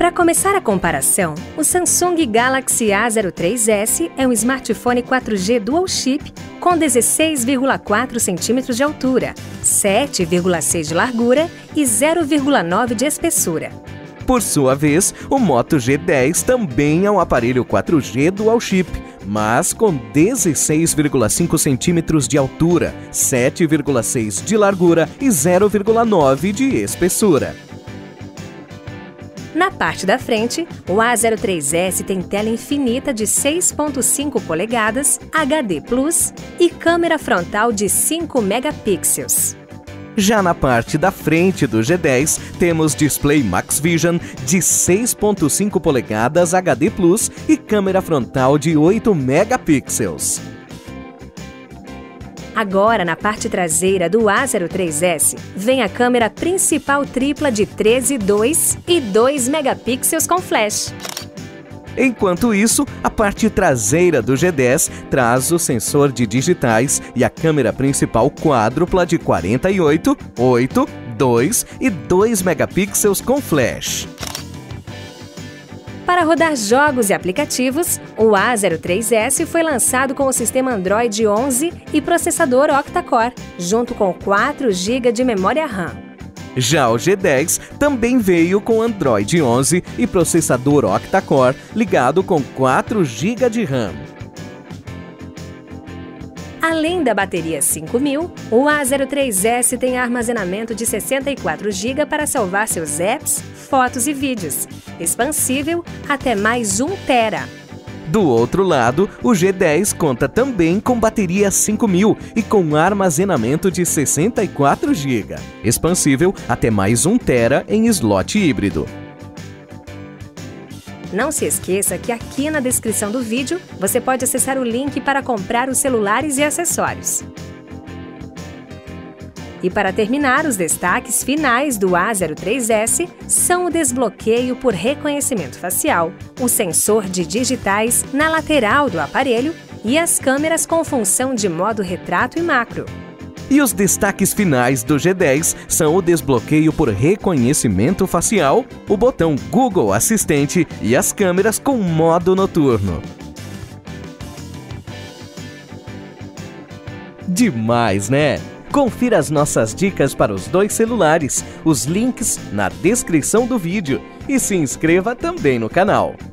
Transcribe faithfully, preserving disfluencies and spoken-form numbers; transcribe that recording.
Para começar a comparação, o Samsung Galaxy A zero três S é um smartphone quatro G Dual Chip com dezesseis vírgula quatro centímetros de altura, sete vírgula seis de largura e zero vírgula nove de espessura. Por sua vez, o Moto G dez também é um aparelho quatro G Dual Chip, mas com dezesseis vírgula cinco centímetros de altura, sete vírgula seis de largura e zero vírgula nove de espessura. Na parte da frente, o A zero três S tem tela infinita de seis vírgula cinco polegadas, H D plus e câmera frontal de cinco megapixels. Já na parte da frente do G dez, temos display Max Vision de seis vírgula cinco polegadas H D plus e câmera frontal de oito megapixels. Agora, na parte traseira do A zero três S, vem a câmera principal tripla de treze, dois e dois megapixels com flash. Enquanto isso, a parte traseira do G dez traz o sensor de digitais e a câmera principal quádrupla de quarenta e oito, oito, dois e dois megapixels com flash. Para rodar jogos e aplicativos, o A zero três S foi lançado com o sistema Android onze e processador octa-core, junto com quatro gigas de memória RAM. Já o G dez também veio com Android onze e processador octa-core ligado com quatro gigas de RAM. Além da bateria cinco mil, o A zero três S tem armazenamento de sessenta e quatro gigas para salvar seus apps, fotos e vídeos, expansível até mais um tera. Do outro lado, o G dez conta também com bateria cinco mil e com armazenamento de sessenta e quatro gigas, expansível até mais um tera em slot híbrido. Não se esqueça que aqui na descrição do vídeo você pode acessar o link para comprar os celulares e acessórios. E para terminar, os destaques finais do A zero três S são o desbloqueio por reconhecimento facial, o sensor de digitais na lateral do aparelho e as câmeras com função de modo retrato e macro. E os destaques finais do G dez são o desbloqueio por reconhecimento facial, o botão Google Assistente e as câmeras com modo noturno. Demais, né? Confira as nossas dicas para os dois celulares, os links na descrição do vídeo e se inscreva também no canal.